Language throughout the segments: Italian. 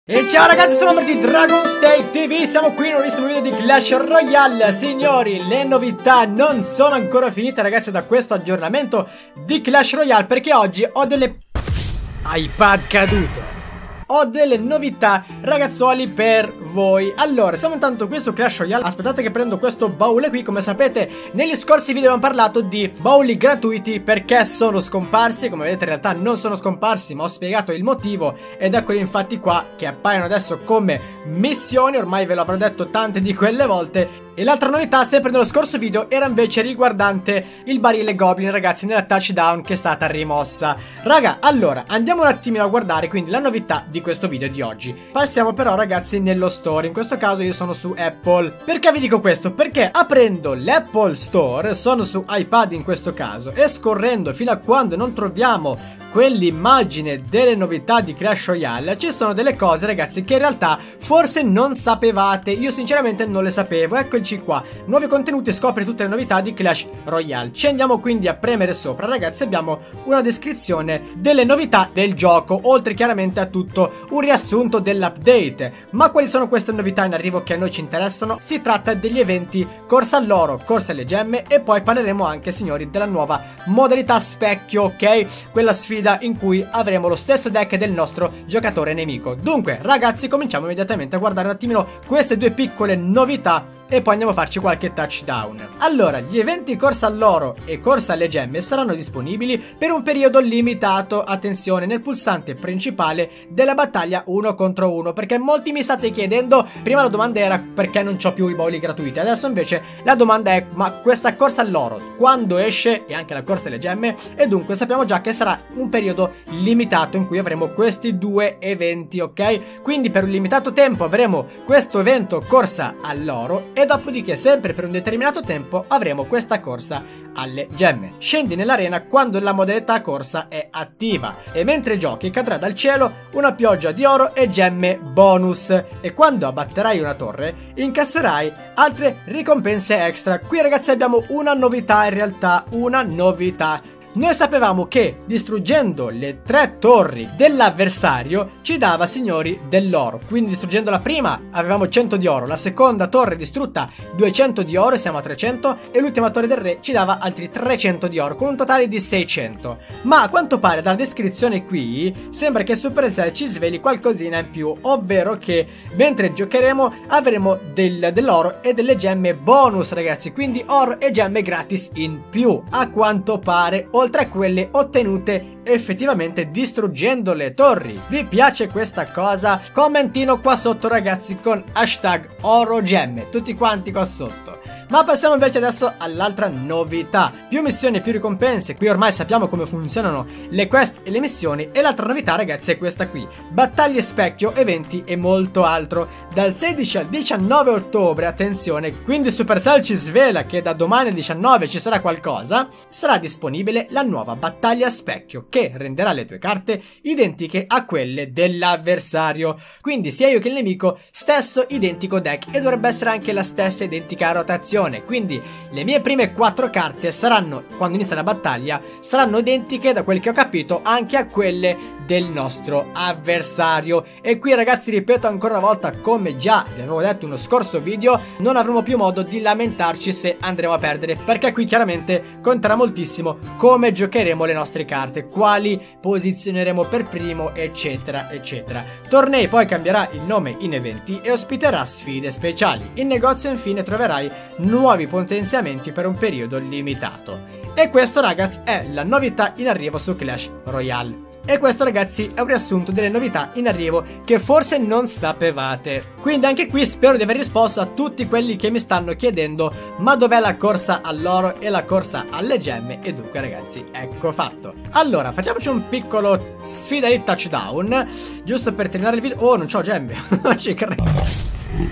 E ciao ragazzi, sono Marti Dragonstake TV, siamo qui in un nuovissimo video di Clash Royale. Signori, le novità non sono ancora finite ragazzi da questo aggiornamento di Clash Royale, perché oggi ho delle... iPad caduto. Ho delle novità ragazzuoli per voi. Allora, siamo intanto qui su Clash Royale. Aspettate che prendo questo baule qui. Come sapete, negli scorsi video abbiamo parlato di bauli gratuiti perché sono scomparsi. Come vedete in realtà non sono scomparsi, ma ho spiegato il motivo. Ed eccoli infatti qua che appaiono adesso come missioni. Ormai ve l'avrò detto tante di quelle volte. E l'altra novità, sempre nello scorso video, era invece riguardante il barile Goblin, ragazzi, nella touchdown che è stata rimossa. Raga, allora, andiamo un attimino a guardare quindi la novità di questo video di oggi. Passiamo però, ragazzi, nello store. In questo caso io sono su Apple. Perché vi dico questo? Perché aprendo l'Apple Store, sono su iPad in questo caso, e scorrendo fino a quando non troviamo quell'immagine delle novità di Clash Royale, ci sono delle cose ragazzi che in realtà forse non sapevate. Io sinceramente non le sapevo. Eccoci qua, nuovi contenuti, scopri tutte le novità di Clash Royale. Ci andiamo quindi a premere sopra ragazzi. Abbiamo una descrizione delle novità del gioco, oltre chiaramente a tutto un riassunto dell'update. Ma quali sono queste novità in arrivo che a noi ci interessano? Si tratta degli eventi corsa all'oro, corsa alle gemme, e poi parleremo anche, signori, della nuova modalità specchio, ok? Quella sfida in cui avremo lo stesso deck del nostro giocatore nemico. Dunque ragazzi, cominciamo immediatamente a guardare un attimino queste due piccole novità e poi andiamo a farci qualche touchdown. Allora, gli eventi corsa all'oro e corsa alle gemme saranno disponibili per un periodo limitato, attenzione, nel pulsante principale della battaglia 1 contro 1, perché molti mi state chiedendo, prima la domanda era perché non c'ho più i bauli gratuiti, adesso invece la domanda è ma questa corsa all'oro quando esce, e anche la corsa alle gemme, e dunque sappiamo già che sarà un periodo limitato in cui avremo questi due eventi, ok? Quindi per un limitato tempo avremo questo evento corsa all'oro e dopodiché sempre per un determinato tempo avremo questa corsa alle gemme. Scendi nell'arena quando la modalità corsa è attiva e mentre giochi cadrà dal cielo una pioggia di oro e gemme bonus, e quando abbatterai una torre incasserai altre ricompense extra. Qui ragazzi abbiamo una novità, in realtà una novità. Noi sapevamo che distruggendo le 3 torri dell'avversario ci dava, signori, dell'oro. Quindi distruggendo la prima avevamo 100 di oro, la seconda torre distrutta 200 di oro, siamo a 300, e l'ultima torre del re ci dava altri 300 di oro, con un totale di 600. Ma a quanto pare dalla descrizione qui sembra che Supercell ci sveli qualcosina in più, ovvero che mentre giocheremo avremo dell'oro e delle gemme bonus ragazzi, quindi oro e gemme gratis in più, a quanto pare, oltre a quelle ottenute effettivamente distruggendo le torri. Vi piace questa cosa? Commentino qua sotto ragazzi con hashtag orogemme, tutti quanti qua sotto. Ma passiamo invece adesso all'altra novità. Più missioni, più ricompense. Qui ormai sappiamo come funzionano le quest e le missioni. E l'altra novità ragazzi è questa qui: battaglie specchio, eventi e molto altro. Dal 16 al 19 ottobre, attenzione, quindi Supercell ci svela che da domani al 19 ci sarà qualcosa. Sarà disponibile la nuova battaglia specchio, che renderà le tue carte identiche a quelle dell'avversario. Quindi sia io che il nemico, stesso identico deck, e dovrebbe essere anche la stessa identica rotazione. Quindi le mie prime 4 carte saranno, quando inizia la battaglia, saranno identiche, da quel che ho capito, anche a quelle del nostro avversario. E qui ragazzi ripeto ancora una volta, come già vi avevo detto in uno scorso video, non avremo più modo di lamentarci se andremo a perdere, perché qui chiaramente conterà moltissimo come giocheremo le nostre carte, quali posizioneremo per primo, eccetera eccetera. Tornei poi cambierà il nome in eventi e ospiterà sfide speciali. In negozio infine troverai nuovi potenziamenti per un periodo limitato. E questo ragazzi è la novità in arrivo su Clash Royale. E questo ragazzi è un riassunto delle novità in arrivo che forse non sapevate. Quindi anche qui spero di aver risposto a tutti quelli che mi stanno chiedendo ma dov'è la corsa all'oro e la corsa alle gemme, e dunque ragazzi ecco fatto. Allora facciamoci un piccolo sfida di touchdown giusto per terminare il video. Oh, non c'ho gemme. Non ci credo.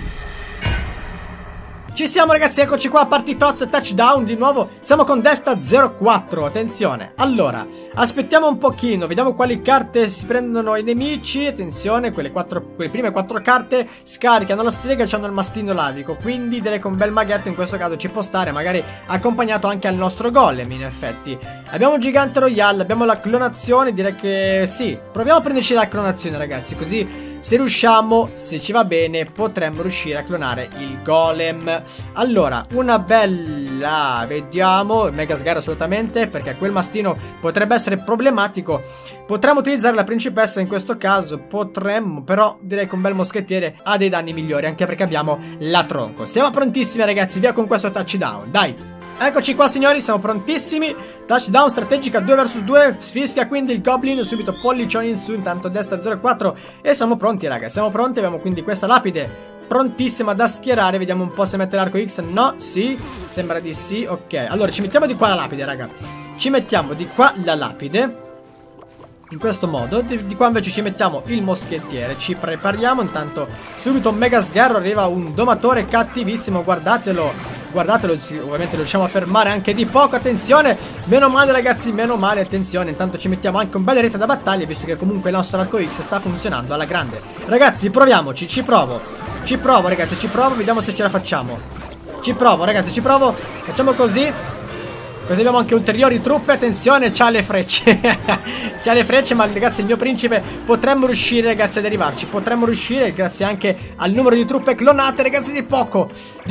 Ci siamo ragazzi, eccoci qua, partitozza, touchdown di nuovo. Siamo con Desta 04, attenzione. Allora, aspettiamo un pochino, vediamo quali carte si prendono i nemici. Attenzione, quelle prime 4 carte scaricano la strega e hanno il mastino lavico. Quindi direi che un bel maghetto in questo caso ci può stare, magari accompagnato anche al nostro golem in effetti. Abbiamo un gigante royale, abbiamo la clonazione, direi che sì. Proviamo a prenderci la clonazione ragazzi, così Se riusciamo, se ci va bene, potremmo riuscire a clonare il golem. Allora, una bella, vediamo, mega sgarro assolutamente, perché quel mastino potrebbe essere problematico. Potremmo utilizzare la principessa in questo caso, potremmo, però direi che un bel moschettiere ha dei danni migliori, anche perché abbiamo la tronco. Siamo prontissimi ragazzi, via con questo touchdown, dai! Eccoci qua signori, siamo prontissimi. Touchdown strategica 2 vs 2. Fischia quindi il goblin, subito pollicioni in su. Intanto destra 0-4. E siamo pronti raga, siamo pronti. Abbiamo quindi questa lapide prontissima da schierare. Vediamo un po' se mette l'arco X. No, sì, sembra di sì. Ok, allora ci mettiamo di qua la lapide raga. Ci mettiamo di qua la lapide in questo modo, di qua invece ci mettiamo il moschettiere. Ci prepariamo, intanto subito un mega sgarro. Arriva un domatore cattivissimo, guardatelo. Guardatelo, ovviamente lo riusciamo a fermare anche di poco. Attenzione, meno male ragazzi, meno male, attenzione. Intanto ci mettiamo anche un bel rete da battaglia, visto che comunque il nostro arco X sta funzionando alla grande. Ragazzi, proviamoci, ci provo ragazzi, ci provo, vediamo se ce la facciamo. Ci provo ragazzi, ci provo. Facciamo così. Così abbiamo anche ulteriori truppe. Attenzione, c'ha le frecce. C'ha le frecce, ma ragazzi il mio principe potremmo riuscire ragazzi ad arrivarci. Potremmo riuscire grazie anche al numero di truppe clonate ragazzi. Di poco.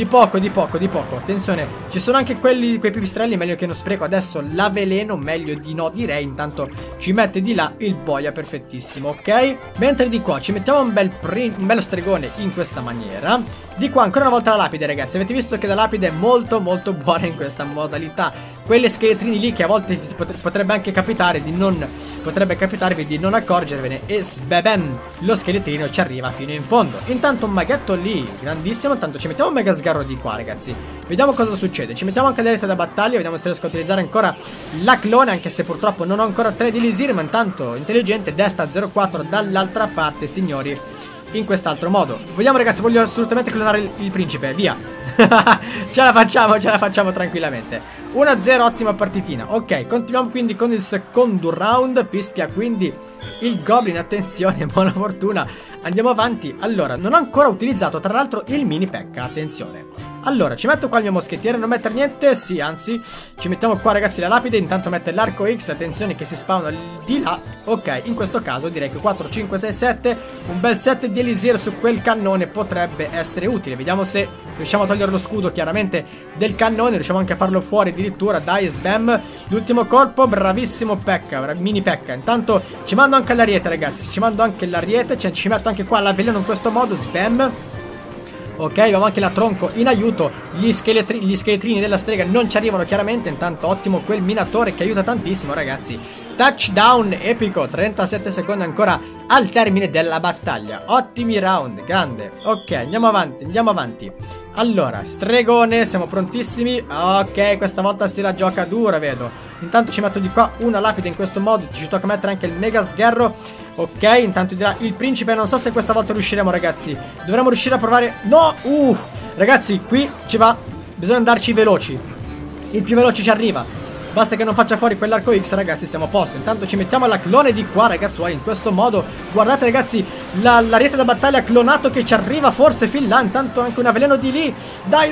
Attenzione, ci sono anche quei pipistrelli, meglio che non spreco adesso l'avveleno, meglio di no direi. Intanto ci mette di là il boia, perfettissimo, ok. Mentre di qua ci mettiamo un bello stregone in questa maniera. Di qua ancora una volta la lapide ragazzi. Avete visto che la lapide è molto buona in questa modalità. Quelle scheletrini lì che a volte potrebbe anche capitare di non, potrebbe capitarvi di non accorgervene. E sbebem, lo scheletrino ci arriva fino in fondo. Intanto un maghetto lì, grandissimo. Intanto ci mettiamo un mega sgarro di qua ragazzi. Vediamo cosa succede. Ci mettiamo anche le rete da battaglia. Vediamo se riesco a utilizzare ancora la clone, anche se purtroppo non ho ancora 3 di Elisir. Ma intanto intelligente, destra 04 dall'altra parte signori, in quest'altro modo. Vogliamo ragazzi, voglio assolutamente clonare il principe, via. ce la facciamo tranquillamente. 1-0, ottima partitina. Ok, continuiamo quindi con il secondo round. Fischia quindi il goblin, attenzione, buona fortuna. Andiamo avanti. Allora, non ho ancora utilizzato tra l'altro il mini pecca, attenzione. Allora, ci metto qua il mio moschettiere, non mettere niente, sì, anzi, ci mettiamo qua ragazzi la lapide, intanto mette l'arco X, attenzione che si spawna di là. Ok, in questo caso direi che 4, 5, 6, 7, un bel 7 di Elisir su quel cannone potrebbe essere utile. Vediamo se riusciamo a togliere lo scudo chiaramente del cannone, riusciamo anche a farlo fuori addirittura, dai, sbam. L'ultimo colpo, bravissimo pecca, mini pecca. Intanto ci mando anche l'ariete ragazzi, ci mando anche l'ariete, ci metto anche qua l'avveleno in questo modo, sbam. Ok, abbiamo anche la tronco in aiuto. Gli scheletrini della strega non ci arrivano chiaramente. Intanto ottimo quel minatore che aiuta tantissimo ragazzi. Touchdown epico, 37 secondi ancora al termine della battaglia. Ottimi round, grande. Ok, andiamo avanti. Allora, stregone, siamo prontissimi. Ok, questa volta si la gioca dura, vedo. Intanto ci metto di qua una lapide in questo modo. Ci tocca mettere anche il mega sgarro. Ok, intanto di là il principe. Non so se questa volta riusciremo ragazzi. Dovremmo riuscire a provare. No, ragazzi, qui ci va. Bisogna andarci veloci. Il più veloce ci arriva. Basta che non faccia fuori quell'arco X ragazzi, siamo a posto. Intanto ci mettiamo la clone di qua ragazzuoli, in questo modo. Guardate ragazzi, la rete da battaglia clonato che ci arriva forse fin là. Intanto anche un avveleno di lì. Dai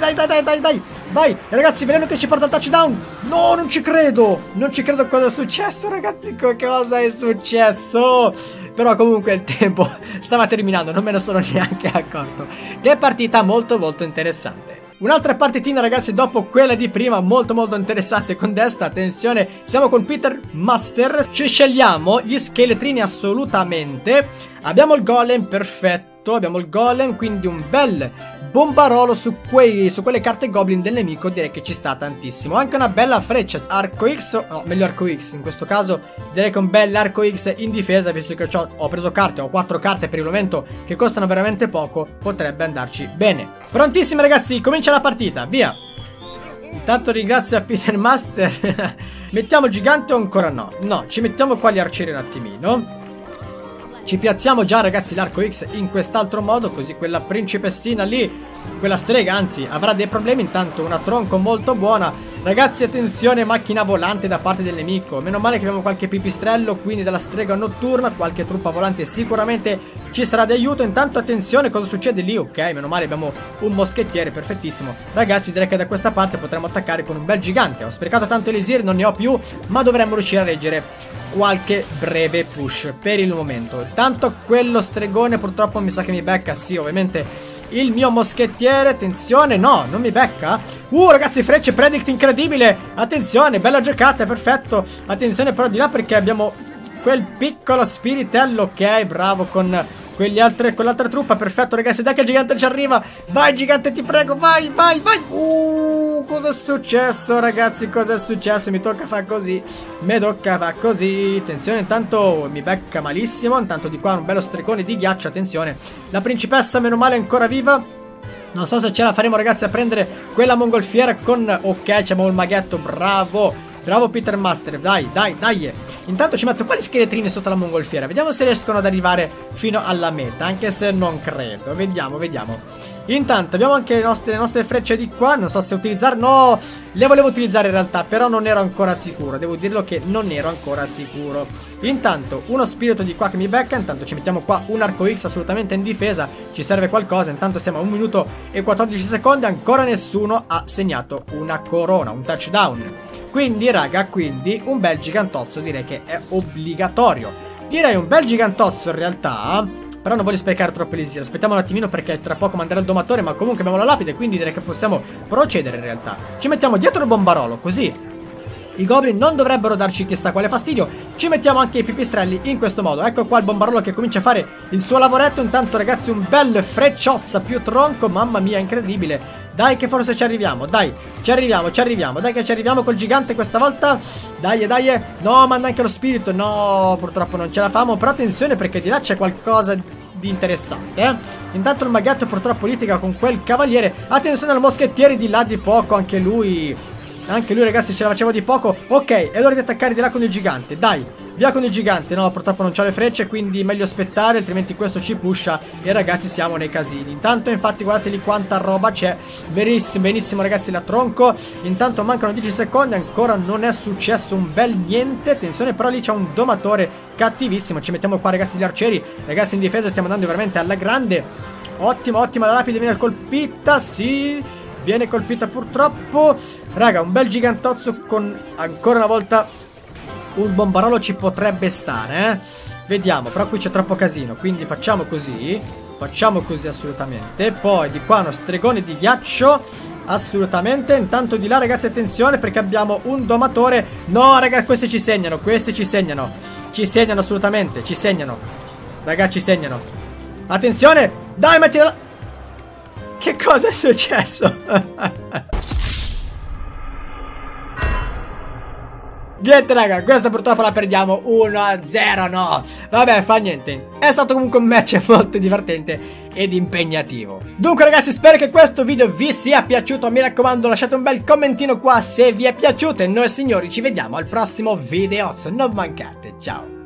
ragazzi, veleno che ci porta al touchdown. No, non ci credo cosa è successo ragazzi. Cosa è successo? Però comunque il tempo stava terminando, non me ne sono neanche accorto. Che partita molto interessante. Un'altra partitina ragazzi dopo quella di prima, molto interessante con destra. Attenzione, siamo con Peter Master. Ci scegliamo gli scheletrini assolutamente. Abbiamo il golem, perfetto. Abbiamo il golem, quindi un bel bombarolo su quelle carte goblin del nemico. Direi che ci sta tantissimo. Anche una bella freccia, arco X, no, meglio arco X in questo caso. Direi che un bel arco X in difesa, visto che ho preso carte, ho 4 carte per il momento che costano veramente poco. Potrebbe andarci bene. Prontissimi ragazzi, comincia la partita, via. Intanto ringrazio a Peter Master. Mettiamo il gigante o ancora no? No, ci mettiamo qua gli arcieri un attimino. Ci piazziamo già ragazzi l'arco X in quest'altro modo, così quella principessina lì, quella strega anzi, avrà dei problemi. Intanto una tronco molto buona. Ragazzi attenzione, macchina volante da parte del nemico. Meno male che abbiamo qualche pipistrello, quindi dalla strega notturna, qualche truppa volante sicuramente ci sarà di aiuto. Intanto attenzione cosa succede lì. Ok, meno male abbiamo un moschettiere, perfettissimo. Ragazzi direi che da questa parte potremo attaccare con un bel gigante. Ho sprecato tanto Elisir, non ne ho più, ma dovremmo riuscire a reggere qualche breve push per il momento. Tanto quello stregone purtroppo mi sa che mi becca, sì, ovviamente il mio moschettiere. Attenzione, no, non mi becca. Ragazzi, frecce predict incredibile. Attenzione, bella giocata, perfetto. Attenzione però di là perché abbiamo quel piccolo spiritello. Ok, bravo con quell'altra truppa. Perfetto ragazzi, dai che il gigante ci arriva. Vai gigante, ti prego, vai, vai, vai. Cosa è successo ragazzi, cosa è successo? Mi tocca fare così, mi tocca fare così. Attenzione, intanto mi becca malissimo. Intanto di qua un bello stregone di ghiaccio. Attenzione, la principessa meno male è ancora viva. Non so se ce la faremo ragazzi a prendere quella mongolfiera con... Ok, abbiamo il maghetto, bravo. Bravo Peter Master, dai, dai, dai. Intanto ci metto qua gli scheletrini sotto la mongolfiera. Vediamo se riescono ad arrivare fino alla meta, anche se non credo. Vediamo, vediamo. Intanto abbiamo anche le nostre frecce di qua. Non so se utilizzare. No, le volevo utilizzare in realtà, però non ero ancora sicuro. Devo dirlo che non ero ancora sicuro. Intanto uno spirito di qua che mi becca. Intanto ci mettiamo qua un arco X assolutamente in difesa. Ci serve qualcosa. Intanto siamo a 1 minuto e 14 secondi. Ancora nessuno ha segnato una corona, un touchdown. Quindi raga, un bel gigantozzo direi che è obbligatorio. Direi un bel gigantozzo in realtà. Però non voglio sprecare troppo elisir. Aspettiamo un attimino perché tra poco manderà il domatore. Ma comunque abbiamo la lapide, quindi direi che possiamo procedere in realtà. Ci mettiamo dietro il bombarolo, così i goblin non dovrebbero darci chissà quale fastidio. Ci mettiamo anche i pipistrelli in questo modo. Ecco qua il bombarolo che comincia a fare il suo lavoretto. Intanto ragazzi un bel frecciozza più tronco. Mamma mia, incredibile. Dai che forse ci arriviamo, dai, ci arriviamo, dai che ci arriviamo col gigante questa volta. Dai, dai, no, manda anche lo spirito. No, purtroppo non ce la famo. Però attenzione perché di là c'è qualcosa di interessante, Intanto il maghetto purtroppo litiga con quel cavaliere. Attenzione al moschettiere di là di poco, anche lui ragazzi ce la facevo di poco. Ok, è ora di attaccare di là con il gigante. Dai, via con il gigante. No, purtroppo non c'ho le frecce, quindi meglio aspettare, altrimenti questo ci pusha e ragazzi siamo nei casini. Intanto infatti guardate lì quanta roba c'è. Benissimo, benissimo ragazzi, la tronco. Intanto mancano 10 secondi, ancora non è successo un bel niente. Attenzione però lì c'è un domatore cattivissimo. Ci mettiamo qua ragazzi gli arcieri. Ragazzi in difesa stiamo andando veramente alla grande. Ottima, ottima, la lapide viene colpita, sì. Viene colpita purtroppo. Raga, un bel gigantozzo con ancora una volta un bombarolo ci potrebbe stare, Vediamo, però qui c'è troppo casino. Quindi facciamo così. Facciamo così assolutamente. Poi di qua uno stregone di ghiaccio. Assolutamente. Intanto di là ragazzi attenzione perché abbiamo un domatore. No ragazzi, questi ci segnano. Questi ci segnano. Ci segnano assolutamente. Ci segnano. Ragazzi ci segnano. Attenzione. Dai mettila là. Che cosa è successo? Niente raga, questa purtroppo la perdiamo 1-0, no. Vabbè, fa niente. È stato comunque un match molto divertente ed impegnativo. Dunque ragazzi, spero che questo video vi sia piaciuto. Mi raccomando, lasciate un bel commentino qua se vi è piaciuto. E noi signori ci vediamo al prossimo video. Non mancate, ciao.